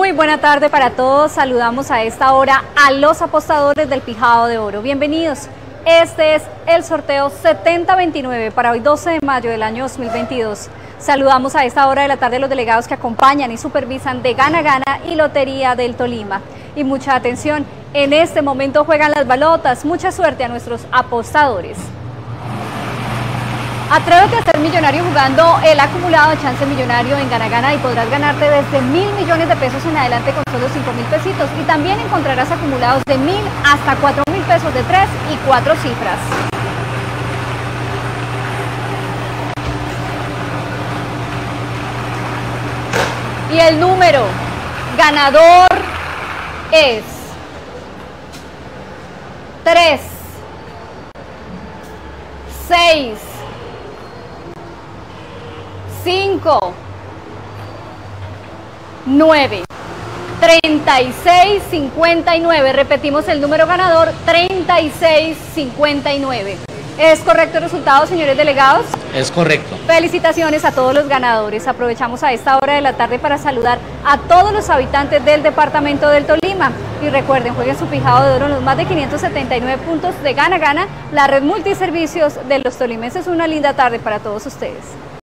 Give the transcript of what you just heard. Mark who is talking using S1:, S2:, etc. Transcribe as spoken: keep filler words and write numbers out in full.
S1: Muy buena tarde para todos. Saludamos a esta hora a los apostadores del Pijado de Oro. Bienvenidos. Este es el sorteo setenta veintinueve para hoy doce de mayo del año dos mil veintidós. Saludamos a esta hora de la tarde a los delegados que acompañan y supervisan de Gana Gana y Lotería del Tolima. Y mucha atención, en este momento juegan las balotas. Mucha suerte a nuestros apostadores. Atrévete a ser millonario jugando el acumulado Chance Millonario en Gana Gana y podrás ganarte desde mil millones de pesos en adelante con solo cinco mil pesitos. Y también encontrarás acumulados de mil hasta cuatro mil pesos de tres y cuatro cifras. Y el número ganador es tres, seis, cinco, nueve, treinta y seis, cincuenta y nueve. Repetimos el número ganador, treinta y seis, cincuenta y nueve. ¿Es correcto el resultado, señores delegados?
S2: Es correcto.
S1: Felicitaciones a todos los ganadores. Aprovechamos a esta hora de la tarde para saludar a todos los habitantes del departamento del Tolima. Y recuerden, jueguen su Pijado de Oro en los más de quinientos setenta y nueve puntos de Gana Gana, la red multiservicios de los tolimenses. Una linda tarde para todos ustedes.